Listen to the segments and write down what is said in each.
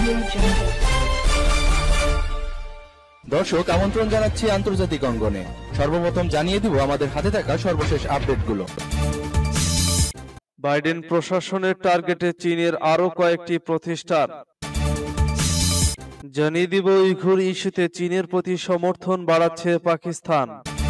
দর্শক আমন্ত্রণ জানাচ্ছি আন্তর্জাতিক অঙ্গনে। সর্বপ্রথম জানিয়ে দিব আমাদের হাতে থাকা সর্বশেষ আপডেটগুলো। বাইডেন প্রশাসনের টার্গেটে চীনের আরো কয়েকটি প্রতিষ্ঠান। জানিয়ে দিব উইঘুর ইস্যুতে চীনের প্রতি সমর্থন বাড়াচ্ছে পাকিস্তান।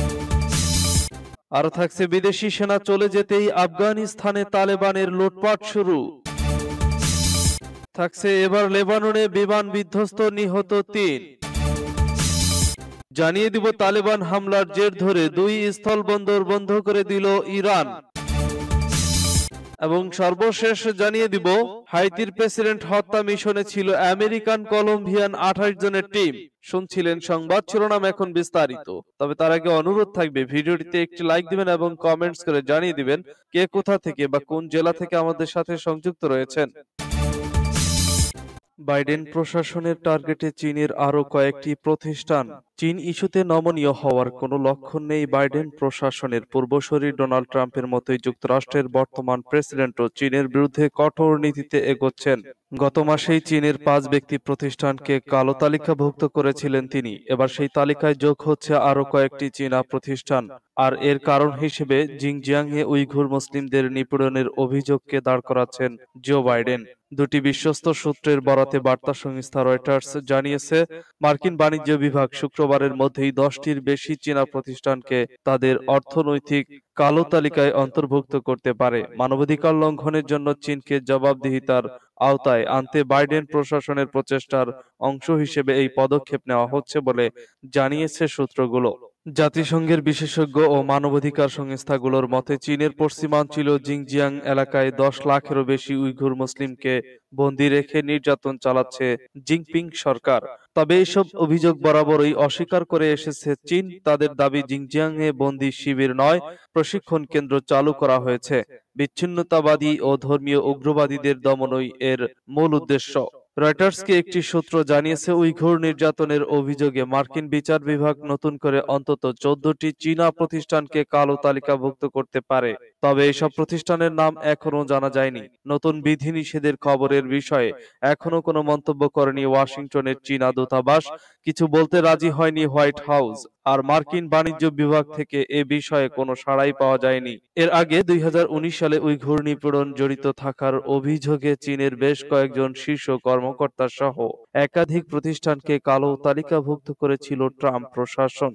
আরো থাকছে বিদেশি সেনা চলে যেতেই আফগানিস্তানে তালেবানের লুটপাট শুরু। থাকছে এবার লেবাননে বিমান বিধ্বস্ত, নিহত ৩। জানিয়ে দিব তালেবান হামলার জের ধরে ২ স্থলবন্দর বন্ধ করে দিল ইরান। এবং সর্বশেষ জানিয়ে দিব হাইতির প্রেসিডেন্ট হত্যা মিশনে ছিল আমেরিকান কলম্বিয়ান ২৮ জনের টিম। শুনছিলেন সংবাদ শিরোনাম, এখন বিস্তারিত। তবে তার আগে অনুরোধ থাকবে ভিডিওটিতে একটি লাইক দিবেন এবং কমেন্টস করে জানিয়ে দিবেন কে কোথা থেকে বা কোন জেলা থেকে আমাদের সাথে সংযুক্ত রয়েছেন। বাইডেন প্রশাসনের টার্গেটে চীনের আরো কয়েকটি প্রতিষ্ঠান। চীন ইস্যুতে নমনীয় হওয়ার কোনো লক্ষণ নেই বাইডেন প্রশাসনের। পূর্বসূরি ডোনাল্ড ট্রাম্পের মতোই যুক্তরাষ্ট্রের বর্তমান প্রেসিডেন্টও চীনের বিরুদ্ধে কঠোর নীতিতে এগোচ্ছেন। গত মাসেই চীনের ৫ ব্যক্তি প্রতিষ্ঠানকে কালো তালিকাভুক্ত করেছিলেন তিনি। এবার সেই তালিকায় যোগ হচ্ছে আরো কয়েকটি চীনা প্রতিষ্ঠান। আর এর কারণ হিসেবে জিনজিয়াংয়ে উইঘুর মুসলিমদের নিপীড়নের অভিযোগকে দাঁড় করাচ্ছেন জো বাইডেন। দুটি বিশ্বস্ত সূত্রের বরাতে বার্তা সংস্থা রয়টার্স জানিয়েছে, মার্কিন বাণিজ্য বিভাগ শুক্রবারের মধ্যেই ১০টির বেশি চীনা প্রতিষ্ঠানকে তাদের অর্থনৈতিক কালো তালিকায় অন্তর্ভুক্ত করতে পারে। মানবাধিকার লঙ্ঘনের জন্য চীনকে জবাবদিহিতার আওতায় আনতে বাইডেন প্রশাসনের প্রচেষ্টার অংশ হিসেবে এই পদক্ষেপ নেওয়া হচ্ছে বলে জানিয়েছে সূত্রগুলো। জাতিসংঘের বিশেষজ্ঞ ও মানবাধিকার সংস্থাগুলোর মতে চীনের পশ্চিমাঞ্চল জিনজিয়াং এলাকায় ১০ লাখেরও বেশি উইঘুর মুসলিমকে বন্দী রেখে নির্যাতন চালাচ্ছে জিনপিং সরকার। তবে এসব অভিযোগ বরাবরই অস্বীকার করে এসেছে চীন। তাদের দাবি জিনজিয়াংয়ে বন্দী শিবির নয়, প্রশিক্ষণ কেন্দ্র চালু করা হয়েছে। বিচ্ছিন্নতাবাদী ও ধর্মীয় উগ্রবাদীদের দমনই এর মূল উদ্দেশ্য। রয়টার্সকে একটি সূত্র জানিয়েছে, উইঘুর নির্যাতনের অভিযোগে মার্কিন বিচার বিভাগ নতুন করে অন্তত ১৪টি চীনা প্রতিষ্ঠানকে কালো তালিকাভুক্ত করতে পারে। তবে এসব প্রতিষ্ঠানের নাম এখনো জানা যায়নি। নতুন বিধিনিষেধের খবরের বিষয়ে এখনো কোনো মন্তব্য করেনি ওয়াশিংটনের চীনা দূতাবাস। কিছু বলতে রাজি হয়নি হোয়াইট হাউস। আর মার্কিন বাণিজ্য বিভাগ থেকে এ বিষয়ে কোনো সাড়াই পাওয়া যায়নি। এর আগে ২০১৯ সালে উইঘুর নিপীড়ন জড়িত থাকার অভিযোগে চীনের বেশ কয়েকজন শীর্ষ কর্মকর্তা সহ একাধিক প্রতিষ্ঠানকে কালো তালিকাভুক্ত করেছিল ট্রাম্প প্রশাসন।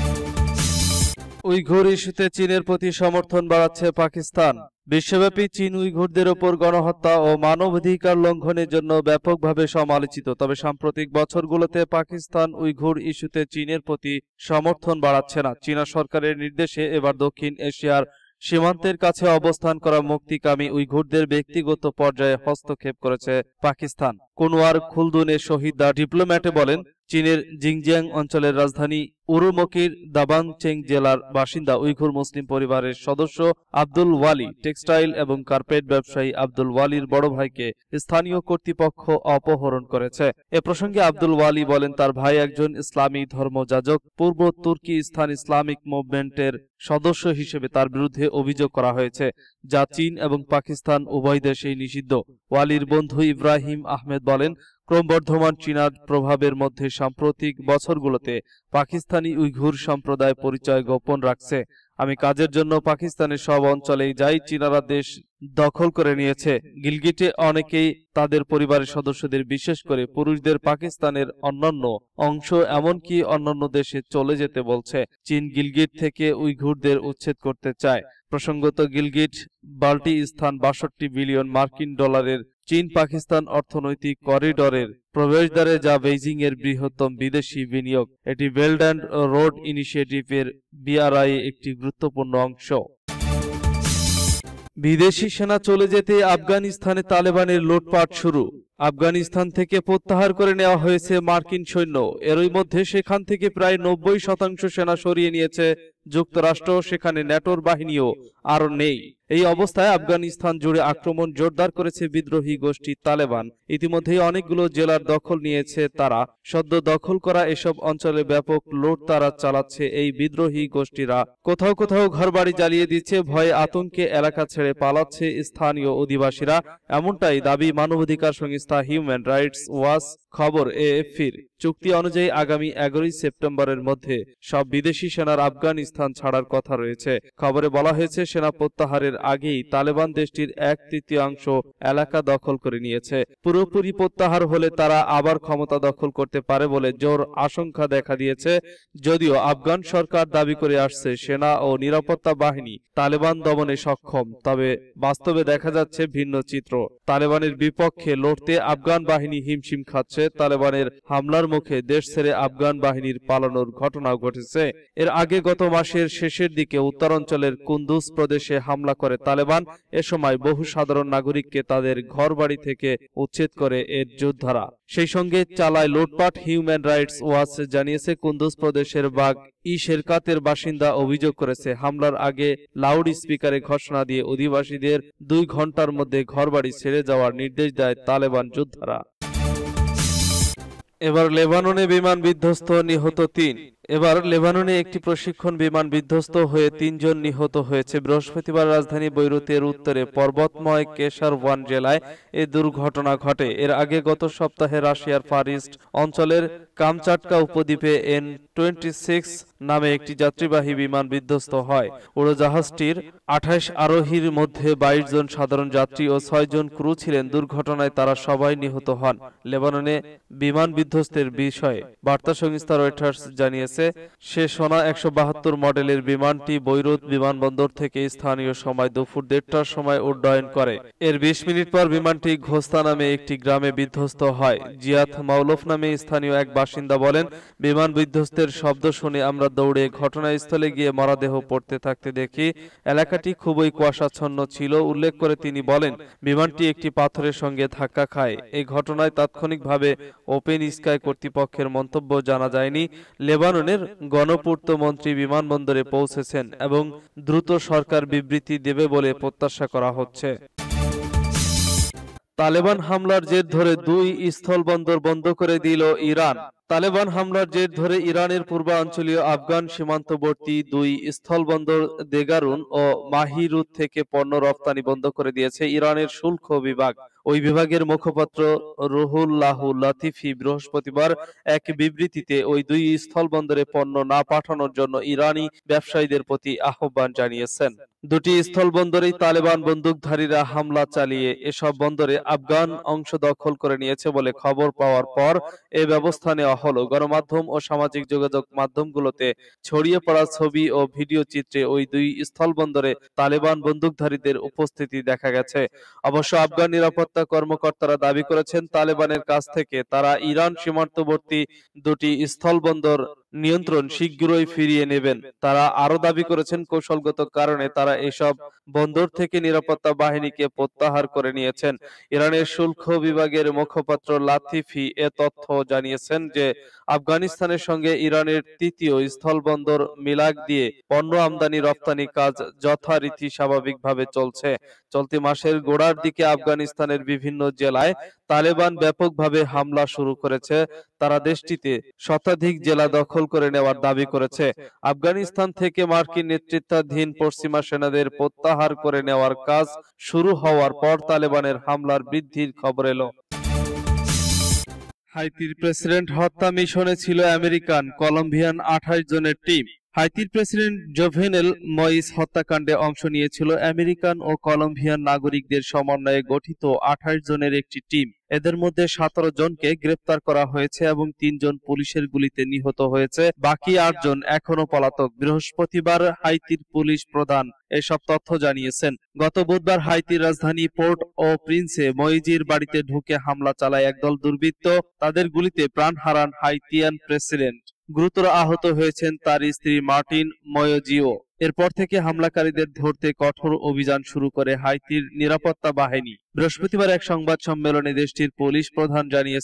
উইঘুর ইস্যুতে চীনের প্রতি সমর্থন বাড়াচ্ছে পাকিস্তান। বিশ্বব্যাপী চীন উইঘুরদের ওপর গণহত্যা ও মানবাধিকার লঙ্ঘনের জন্য ব্যাপকভাবে সমালোচিত। তবে সাম্প্রতিক বছরগুলোতে পাকিস্তান উইঘুর ইস্যুতে চীনের প্রতি সমর্থন বাড়াচ্ছে না। চীনা সরকারের নির্দেশে এবার দক্ষিণ এশিয়ার সীমান্তের কাছে অবস্থান করা মুক্তিকামী উইঘুরদের ব্যক্তিগত পর্যায়ে হস্তক্ষেপ করেছে পাকিস্তান। কুনওয়ার খুলদুনে শহীদ দা ডিপ্লোম্যাটে বলেন, চীনের জিনজিয়াং অঞ্চলের রাজধানী উরুমকির দাবাংচেং জেলার বাসিন্দা উইঘুর মুসলিম পরিবারের সদস্য আব্দুল ওয়ালি টেক্সটাইল এবং কার্পেট ব্যবসায়ী আব্দুল ওয়ালির বড় ভাইকে স্থানীয় কর্তৃপক্ষ অপহরণ করেছে। এ প্রসঙ্গে আব্দুল ওয়ালি বলেন, তার ভাই একজন ইসলামী ধর্মযাজক। পূর্ব তুর্কিস্তান ইসলামিক মুভমেন্টের সদস্য হিসেবে তার বিরুদ্ধে অভিযোগ করা হয়েছে, যা চীন এবং পাকিস্তান উভয় দেশেই নিষিদ্ধ। ওয়ালির বন্ধু ইব্রাহিম আহমেদ বলেন, ক্রমবর্ধমান চীনা প্রভাবের মধ্যে সাম্প্রতিক বছরগুলোতে পাকিস্তানি উইঘুর সম্প্রদায় পরিচয় গোপন রাখছে। আমি কাজের জন্য পাকিস্তানের সব অঞ্চলেই যাই। চীনারা দেশ দখল করে নিয়েছে। গিলগিটে অনেকেই তাদের পরিবারের সদস্যদের, বিশেষ করে পুরুষদের পাকিস্তানের অন্যান্য অংশ এমনকি অন্যান্য দেশে চলে যেতে বলছে। চীন গিলগিট থেকে উইঘুরদের উচ্ছেদ করতে চায়। প্রসঙ্গত, গিলগিট বাল্টিস্তান ৬২ বিলিয়ন মার্কিন ডলারের চীন পাকিস্তান অর্থনৈতিক করিডরের প্রবেশদ্বারে, যা বেইজিং এর বৃহত্তম বিদেশি বিনিয়োগ। এটি বেল্ট অ্যান্ড রোড ইনিশিয়েটিভের BRI একটি গুরুত্বপূর্ণ অংশ। বিদেশি সেনা চলে যেতে আফগানিস্তানে তালেবানের লুটপাট শুরু। আফগানিস্তান থেকে প্রত্যাহার করে নেওয়া হয়েছে মার্কিন সৈন্য। এরই মধ্যে সেখান থেকে প্রায় ৯০% সেনা সরিয়ে নিয়েছে যুক্তরাষ্ট্র, সেখানে ন্যাটোর বাহিনীও আর নেই। এই অবস্থায় আফগানিস্তান জুড়ে আক্রমণ জোরদার করেছে বিদ্রোহী গোষ্ঠী তালেবান। ইতিমধ্যেই অনেকগুলো জেলার দখল নিয়েছে তারা। সদ্য দখল করা এসব অঞ্চলে ব্যাপক লুটতারাজ চালাচ্ছে এই বিদ্রোহী গোষ্ঠীরা। কোথাও কোথাও ঘরবাড়ি জ্বালিয়ে দিচ্ছে, ভয়ে আতঙ্কে এলাকা ছেড়ে পালাচ্ছে স্থানীয় অধিবাসীরা। এমনটাই দাবি মানবাধিকার সংস্থা হিউম্যান রাইটস ওয়াচ। খবর এএফপির। চুক্তি অনুযায়ী আগামী 11 সেপ্টেম্বরের মধ্যে সব বিদেশি সেনার আফগানিস্তান ছাড়ার কথা রয়েছে। খবরে বলা হয়েছে, সেনা প্রত্যাহারের আগেই তালেবান দেশটির 1/3 এলাকা দখল করে নিয়েছে। পুরোপুরি প্রত্যাহার হলে তারা আবার ক্ষমতা দখল করতে পারে বলে জোর আশঙ্কা দেখা দিয়েছে। যদিও আফগান সরকার দাবি করে আসছে সেনা ও নিরাপত্তা বাহিনী তালেবান দমনে সক্ষম, তবে বাস্তবে দেখা যাচ্ছে ভিন্ন চিত্র। তালেবানের বিপক্ষে লড়তে আফগান বাহিনী হিমশিম খাচ্ছে। তালেবানের হামলার মুখে দেশ ছেড়ে আফগান বাহিনীর পালানোর ঘটনাও ঘটেছে। এর আগে গত মাসের শেষের দিকে উত্তরাঞ্চলের কুন্দুজ প্রদেশে হামলা করে তালেবান। এ সময় বহু সাধারণ নাগরিককে তাদের ঘরবাড়ি থেকে উচ্ছেদ করে এর যোদ্ধারা। সেই সঙ্গে চালায় লুটপাট। হিউম্যান রাইটস ওয়াচ জানিয়েছে, কুন্দুজ প্রদেশের বাগ শেরকাতের বাসিন্দা অভিযোগ করেছে, হামলার আগে লাউড স্পিকারে ঘোষণা দিয়ে অধিবাসীদের 2 ঘন্টার মধ্যে ঘরবাড়ি ছেড়ে যাওয়ার নির্দেশ দেয় তালেবান যোদ্ধারা। এবার লেবাননে বিমান বিধ্বস্ত, নিহত 3। এবার লেবাননে একটি প্রশিক্ষণ বিমান বিধ্বস্ত হয়ে 3 জন নিহত হয়েছে। বৃহস্পতিবার রাজধানী বৈরুতের উত্তরে পর্বতময় কেশারওয়ান জেলায় এই দুর্ঘটনা ঘটে। এর আগে গত সপ্তাহে রাশিয়ার ফার ইস্ট অঞ্চলের কামচাটকা উপদ্বীপে N-26 নামে একটি যাত্রীবাহী বিমান বিধ্বস্ত হয়। উড়োজাহাজটির 28 আরোহীর মধ্যে 22 জন সাধারণ যাত্রী ও 6 জন ক্রু ছিলেন। দুর্ঘটনায় তারা সবাই নিহত হন। লেবাননে বিমান বিধ্বস্তের বিষয়ে বার্তা সংস্থা রয়টার্স জানিয়েছে, সে সোনা 172 মডেলের বিমানটি বৈরুত বিমানবন্দর থেকে স্থানীয় সময় দুপুর 1:30টার সময় উড্ডয়ন করে। এর 20 মিনিট পর বিমানটি ঘোস্তা নামে একটি গ্রামে বিধ্বস্ত হয়। জিয়াত মাউলফ নামে স্থানীয় এক বাসিন্দা বলেন, বিমান বিধ্বস্তের শব্দ শুনে আমরা দৌড়ে ঘটনাস্থলে গিয়ে মরদেহ পড়তে থাকতে দেখি। এলাকাটি খুবই কুয়াশাচ্ছন্ন ছিল। উল্লেখ করে তিনি বলেন, বিমানটি একটি পাথরের সঙ্গে ধাক্কা খায়। এই ঘটনায় তাৎক্ষণিকভাবে ওপেন স্কাই কর্তৃপক্ষের মন্তব্য জানা যায়নি। লেবাননের গণপূর্ত মন্ত্রী বিমানবন্দরে পৌঁছেছেন এবং দ্রুত সরকার বিবৃতি দেবে বলে প্রত্যাশা করা হচ্ছে। তালেবান হামলার জের ধরে 2 স্থলবন্দর বন্ধ করে দিল ইরান। তালেবান হামলার জের ধরে ইরানের পূর্বাঞ্চলীয় আফগান সীমান্তবর্তী 2 স্থলবন্দর দেগারুন ও মাহিরুত থেকে পণ্য রপ্তানি বন্ধ করে দিয়েছে ইরানের শুল্ক বিভাগ। ওই বিভাগের মুখপাত্র রুহুল্লাহ লাতিফি বৃহস্পতিবার এক বিবৃতিতে ওই 2 স্থলবন্দরে পণ্য না পাঠানোর জন্য ইরানি ব্যবসায়ীদের প্রতি আহ্বান জানিয়েছেন। 2টি স্থলবন্দরেই তালেবান বন্দুকধারীরা হামলা চালিয়ে এসব বন্দরে আফগান অংশ দখল করে নিয়েছে বলে খবর পাওয়ার পর এ ব্যবস্থা নেওয়া হলো। গণমাধ্যম ও সামাজিক যোগাযোগ মাধ্যমগুলোতে ছড়িয়ে পড়া ছবি ও ভিডিও চিত্রে ওই 2 স্থলবন্দরে তালেবান বন্দুকধারীদের উপস্থিতি দেখা গেছে। অবশ্য আফগান নিরাপত্তা কর্মকর্তারা দাবি করেছেন, তালেবানের কাছ থেকে তারা ইরান সীমান্তবর্তী 2টি স্থলবন্দর নিয়ন্ত্রণ শীঘ্রই ফিরিয়ে নেবেন। তারা আরো দাবি করেছেন, কৌশলগত কারণে তারা এসব বন্দর থেকে নিরাপত্তা বাহিনীকে প্রত্যাহার করে নিয়েছেন। ইরানের শুল্ক বিভাগের মুখপাত্র লাতিফি এ তথ্য জানিয়েছেন যে আফগানিস্তানের সঙ্গে ইরানের 3য় স্থলবন্দর মিলাক দিয়ে পণ্য আমদানি রপ্তানি কাজ যথারীতি স্বাভাবিকভাবে চলছে। চলতি মাসের গোড়ার দিকে আফগানিস্তানের বিভিন্ন জেলায় তালেবান ব্যাপকভাবে হামলা শুরু করেছে। তারা দেশটিতে শতাধিক জেলা দখল করে নেওয়ার দাবি করেছে। আফগানিস্তান থেকে মার্কিন নেতৃত্বাধীন পশ্চিমা সেনাদের প্রত্যাহার করে নেওয়ার কাজ শুরু হওয়ার পর তালেবানের হামলার বৃদ্ধির খবর এলো। হাইতির প্রেসিডেন্ট হত্যা মিশনে ছিল আমেরিকান কলম্বিয়ান 28 জনের টিম। হাইতির প্রেসিডেন্ট জোভেনেল মইস হত্যাকাণ্ডে অংশ নিয়েছিল আমেরিকান ও কলম্বিয়ান নাগরিকদের সমন্বয়ে গঠিত 28 জনের একটি টিম। এদের মধ্যে 17 জনকে গ্রেপ্তার করা হয়েছে এবং 3 জন পুলিশের গুলিতে নিহত হয়েছে। বাকি 8 জন এখনো পলাতক। বৃহস্পতিবার হাইতির পুলিশ প্রধান এসব তথ্য জানিয়েছেন। গত বুধবার হাইতির রাজধানী পোর্ট ও প্রিন্সে মইজির বাড়িতে ঢুকে হামলা চালায় একদল দুর্বৃত্ত। তাদের গুলিতে প্রাণ হারান হাইতিয়ান প্রেসিডেন্ট। গুরুতর আহত হয়েছেন তার স্ত্রী মার্টিন ময়োজিও। এরপর থেকে হামলাকারীদের ধরতে কঠোর অভিযান শুরু করে হাইতির নিরাপত্তা বাহিনী। বৃহস্পতিবার এক সংবাদ সম্মেলনে দেশটির পুলিশ প্রধান জানিয়েছেন,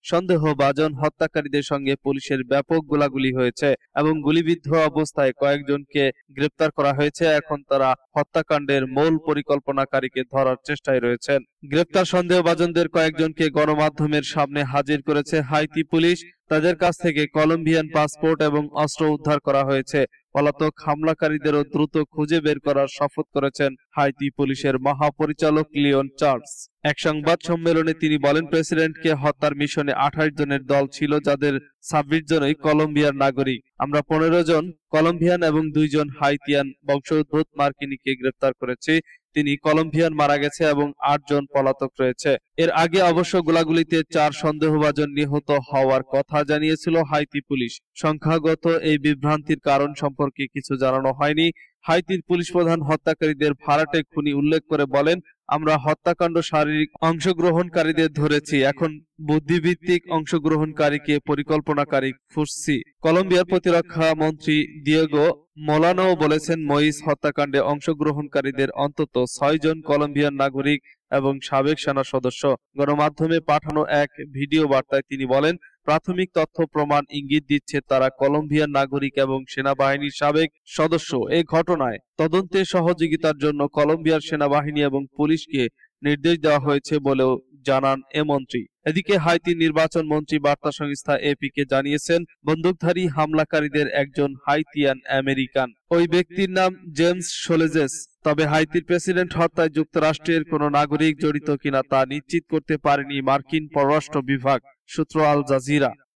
সন্দেহভাজন হত্যাকারীদের সঙ্গে পুলিশের ব্যাপক গোলাগুলি হয়েছে এবং গুলিবিদ্ধ অবস্থায় কয়েকজনকে গ্রেপ্তার করা হয়েছে। এখন তারা হত্যাকাণ্ডের মূল পরিকল্পনাকারীকে ধরার চেষ্টায় রয়েছেন। গ্রেপ্তার সন্দেহভাজনদের কয়েকজনকে গণমাধ্যমের সামনে হাজির করেছে হাইতি পুলিশ। তাদের কাছ থেকে কলম্বিয়ান পাসপোর্ট এবং অস্ত্র উদ্ধার করা হয়েছে। পলাতক হামলাকারীদেরও দ্রুত খুঁজে বের করার শপথ করেছেন হাইতি পুলিশের মহাপরিচালক লিওন চার্লস। এক সংবাদ সম্মেলনে তিনি বলেন, প্রেসিডেন্টকে হত্যার মিশনে 28 জনের দল ছিল, যাদের 26 জনই কলম্বিয়ার নাগরিক। আমরা 15 জন কলম্বিয়ান এবং 2 জন হাইতিয়ান বংশোদ্ভূত মার্কিনীকে গ্রেপ্তার করেছি। তিনি কলম্বিয়ান মারা গেছে এবং 8 জন পলাতক রয়েছে। এর আগে অবশ্য গোলাগুলিতে 4 সন্দেহভাজন নিহত হওয়ার কথা জানিয়েছিল হাইতি পুলিশ। সংখ্যাগত এই বিভ্রান্তির কারণ সম্পর্কে কিছু জানানো হয়নি। হাইতির পুলিশ প্রধান হত্যাকারীদের ভাড়াটে খুনি উল্লেখ করে বলেন, আমরা হত্যাকাণ্ড শারীরিক অংশগ্রহণকারীদের ধরেছি, এখন বুদ্ধিভিত্তিক অংশগ্রহণকারীকে পরিকল্পনাকারী খুঁজছি। কলম্বিয়ার প্রতিরক্ষা মন্ত্রী দিয়েগো মোলানো বলেছেন, মইস হত্যাকাণ্ডে অংশগ্রহণকারীদের অন্তত 6 জন কলম্বিয়ান নাগরিক এবং সাবেক সেনা সদস্য। গণমাধ্যমে পাঠানো এক ভিডিও বার্তায় তিনি বলেন, প্রাথমিক তথ্য প্রমাণ ইঙ্গিত দিচ্ছে তারা কলম্বিয়ান নাগরিক এবং সেনাবাহিনীর সাবেক সদস্য। এই ঘটনায় তদন্তে সহযোগিতার জন্য কলম্বিয়ার সেনাবাহিনী এবং পুলিশকে নির্দেশ দেওয়া হয়েছে বলেও জানান এ মন্ত্রী। এদিকে হাইতি নির্বাচন মন্ত্রী বার্তা সংস্থা এপিকে জানিয়েছেন, বন্দুকধারী হামলাকারীদের একজন হাইতিয়ান আমেরিকান। ওই ব্যক্তির নাম জেমস সোলেজেস। তবে হাইতির প্রেসিডেন্ট হত্যায় যুক্তরাষ্ট্রের কোনো নাগরিক জড়িত কিনা তা নিশ্চিত করতে পারেনি মার্কিন পররাষ্ট্র বিভাগ। সূত্র আল জাজিরা।